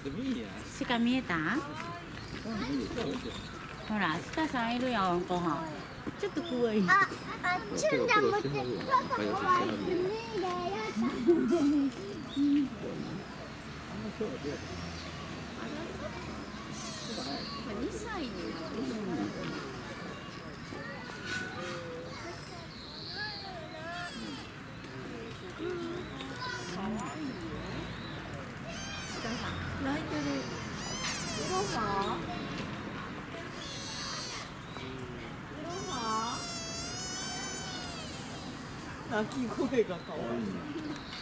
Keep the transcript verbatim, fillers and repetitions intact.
鹿見えた？ほら、鹿さんいるよ、ご飯。ちょっと怖い。 あ、あ、チュンダ持って、ちょっと怖い。 にさいになる。泣いてる。いろは？いろは？鳴き声が可愛い。